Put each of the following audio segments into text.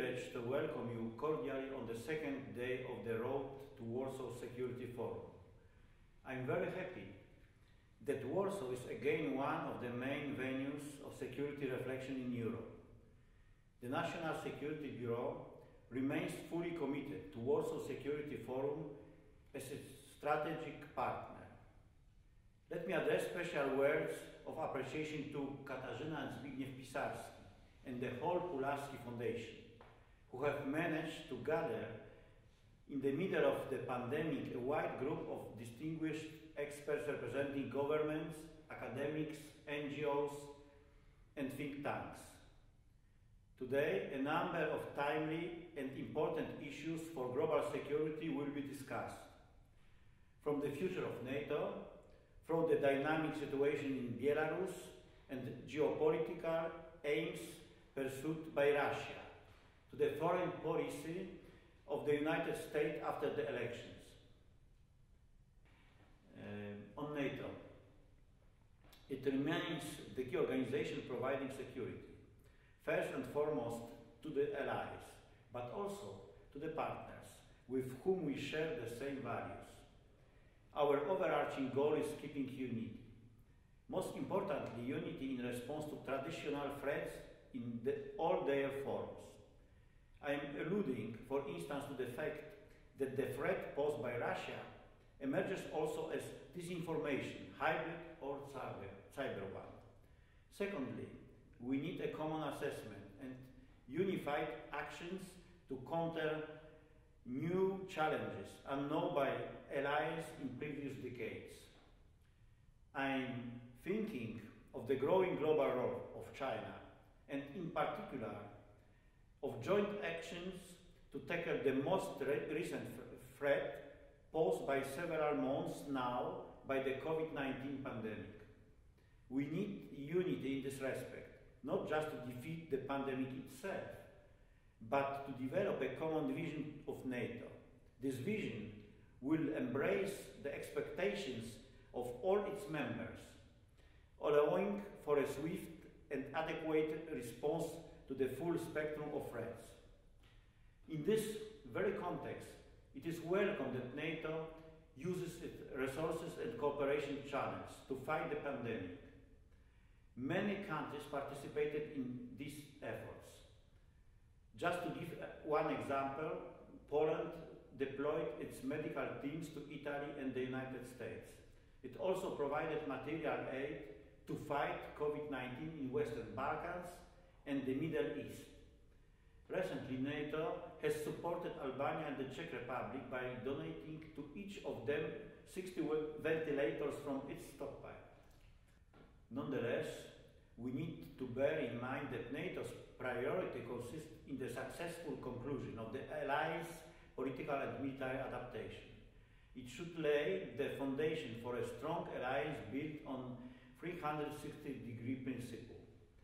privilege to welcome you cordially on the second day of the road to Warsaw Security Forum. I'm very happy that Warsaw is again one of the main venues of security reflection in Europe. The National Security Bureau remains fully committed to Warsaw Security Forum as a strategic partner. Let me address special words of appreciation to Katarzyna and Zbigniew Pisarski and the whole Pularski Foundation, who have managed to gather in the middle of the pandemic a wide group of distinguished experts representing governments, academics, NGOs, and think tanks. Today, a number of timely and important issues for global security will be discussed. From the future of NATO, from the dynamic situation in Belarus and geopolitical aims pursued by Russia, to the foreign policy of the United States after the elections. On NATO, it remains the key organization providing security, first and foremost to the allies, but also to the partners with whom we share the same values. Our overarching goal is keeping unity. Most importantly, unity in response to traditional threats in all their forms. I am alluding, for instance, to the fact that the threat posed by Russia emerges also as disinformation, hybrid or cyber one. Secondly, we need a common assessment and unified actions to counter new challenges unknown by allies in previous decades. I'm thinking of the growing global role of China, and in particular of joint actions to tackle the most recent threat posed by several months now by the COVID-19 pandemic. We need unity in this respect, not just to defeat the pandemic itself, but to develop a common vision of NATO. This vision will embrace the expectations of all its members, allowing for a swift and adequate response to the full spectrum of threats. In this very context, it is welcome that NATO uses its resources and cooperation channels to fight the pandemic. Many countries participated in these efforts. Just to give one example, Poland deployed its medical teams to Italy and the United States. It also provided material aid to fight COVID-19 in Western Balkans and the Middle East. Recently, NATO has supported Albania and the Czech Republic by donating to each of them 60 ventilators from its stockpile. Nonetheless, we need to bear in mind that NATO's priority consists in the successful conclusion of the allies' political and military adaptation. It should lay the foundation for a strong alliance built on 360-degree principle.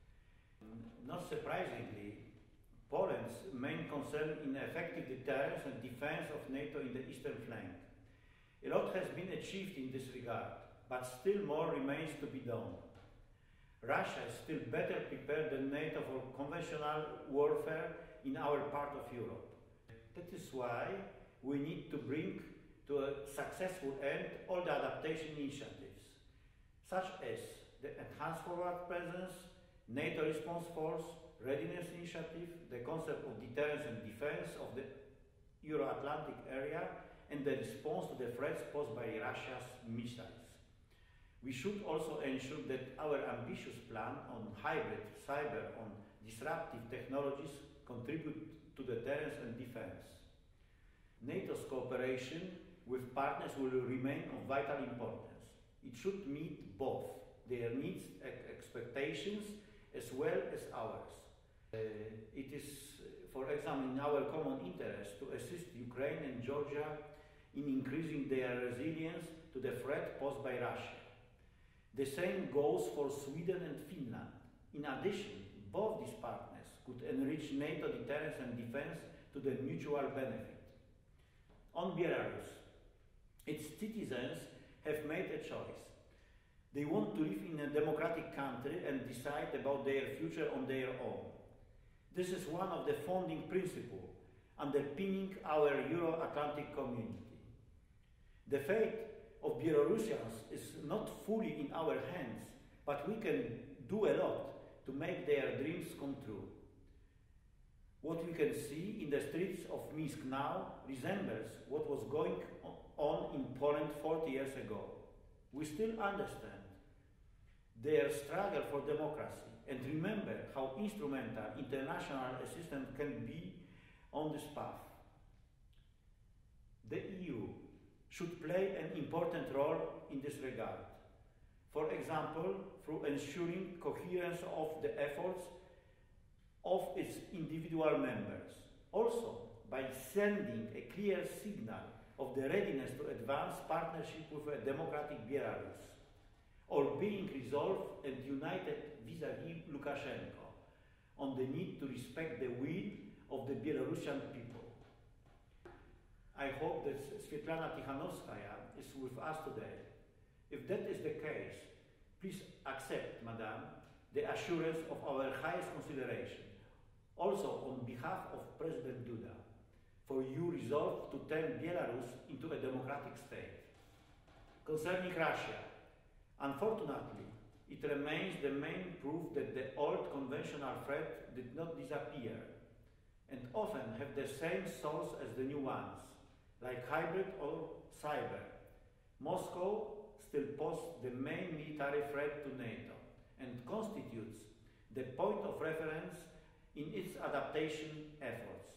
Not surprisingly, Poland's main concern in effective deterrence and defense of NATO in the eastern flank. A lot has been achieved in this regard, but still more remains to be done. Russia is still better prepared than NATO for conventional warfare in our part of Europe. That is why we need to bring to a successful end all the adaptation initiatives, such as the Enhanced Forward Presence, NATO Response Force, Readiness Initiative, the concept of deterrence and defense of the Euro-Atlantic area, and the response to the threats posed by Russia's missiles. We should also ensure that our ambitious plan on hybrid, cyber, on disruptive technologies contribute to deterrence and defense. NATO's cooperation with partners will remain of vital importance. It should meet both their needs and expectations as well as ours. It is, for example, in our common interest to assist Ukraine and Georgia in increasing their resilience to the threat posed by Russia. The same goes for Sweden and Finland. In addition, both these partners could enrich NATO deterrence and defense to their mutual benefit. On Belarus, its citizens have made a choice. They want to live in a democratic country and decide about their future on their own. This is one of the founding principles underpinning our Euro-Atlantic community. The fate of Belarusians is not fully in our hands, but we can do a lot to make their dreams come true. What we can see in the streets of Minsk now resembles what was going on in Poland 40 years ago. We still understand their struggle for democracy and remember how instrumental international assistance can be on this path. The EU should play an important role in this regard. For example, through ensuring coherence of the efforts of its individual members. Also, by sending a clear signal of the readiness to advance partnership with a democratic Belarus, or being resolved and united vis-à-vis Lukashenko on the need to respect the will of the Belarusian people. I hope that Svetlana Tikhanovskaya is with us today. If that is the case, please accept, Madam, the assurance of our highest consideration, also on behalf of President Duda, for your resolve to turn Belarus into a democratic state. Concerning Russia, unfortunately, it remains the main proof that the old conventional threat did not disappear, and often have the same source as the new ones, like hybrid or cyber. Moscow still poses the main military threat to NATO and constitutes the point of reference in its adaptation efforts.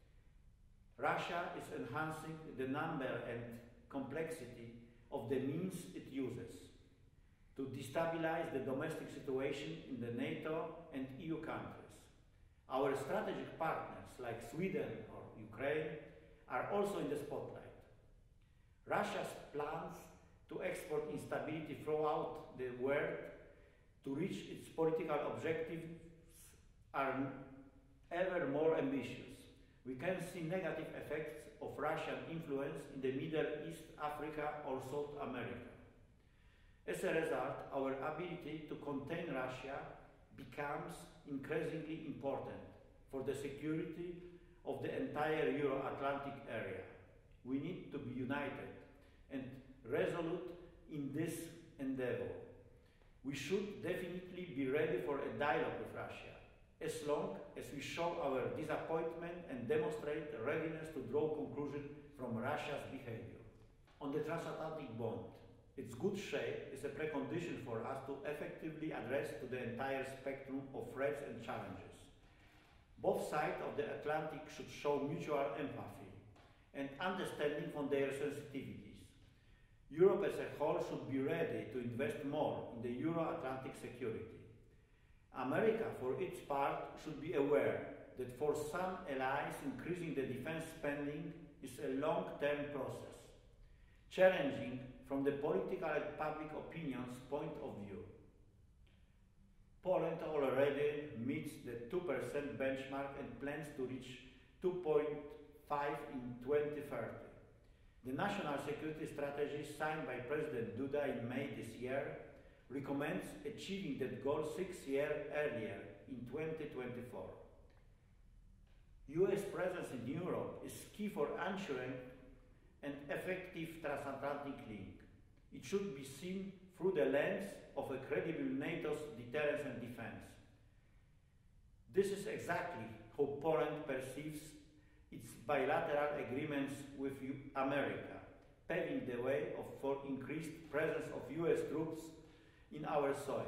Russia is enhancing the number and complexity of the means it uses to destabilize the domestic situation in the NATO and EU countries. Our strategic partners like Sweden or Ukraine are also in the spotlight. Russia's plans to export instability throughout the world to reach its political objectives are ever more ambitious. We can see negative effects of Russian influence in the Middle East, Africa, or South America. As a result, our ability to contain Russia becomes increasingly important for the security of the entire Euro-Atlantic area. We need to be united and resolute in this endeavor. We should definitely be ready for a dialogue with Russia, as long as we show our disappointment and demonstrate a readiness to draw conclusions from Russia's behavior. On the transatlantic bond, its good shape is a precondition for us to effectively address to the entire spectrum of threats and challenges. Both sides of the Atlantic should show mutual empathy and understanding on their sensitivities. Europe as a whole should be ready to invest more in the Euro-Atlantic security. America, for its part, should be aware that for some allies, increasing the defense spending is a long-term process, challenging from the political and public opinion's point of view. Poland already meets the 2% benchmark and plans to reach 2.5 in 2030. The National Security Strategy signed by President Duda in May this year recommends achieving that goal 6 years earlier in 2024. US presence in Europe is key for ensuring an effective transatlantic link. It should be seen through the lens of a credible NATO's deterrence and defense. This is exactly how Poland perceives its bilateral agreements with America, paving the way for increased presence of US troops in our soil.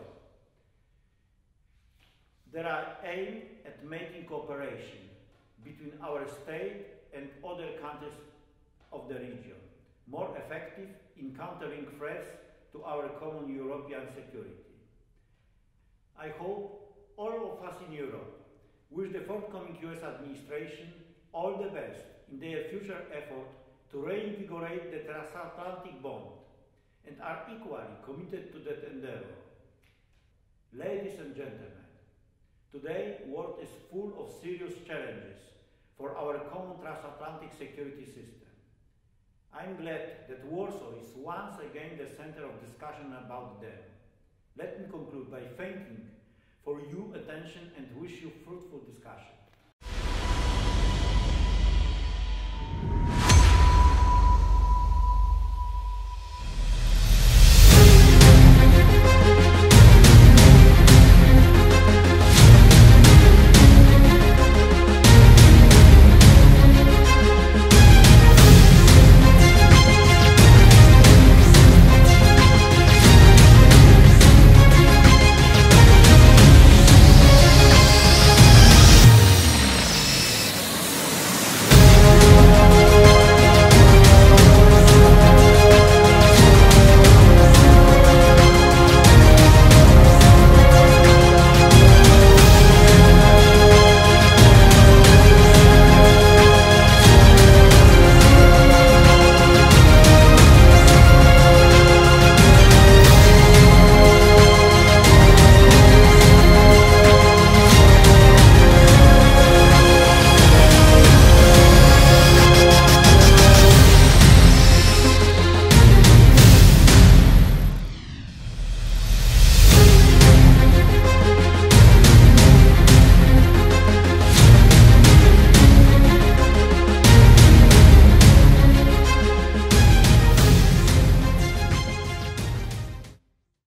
They are aimed at making cooperation between our state and other countries of the region more effective in countering threats to our common European security. I hope all of us in Europe wish the forthcoming US administration all the best in their future effort to reinvigorate the transatlantic bond and are equally committed to that endeavor. Ladies and gentlemen, today the world is full of serious challenges for our common transatlantic security system. I'm glad that Warsaw is once again the center of discussion about them. Let me conclude by thanking for your attention and wish you fruitful discussion.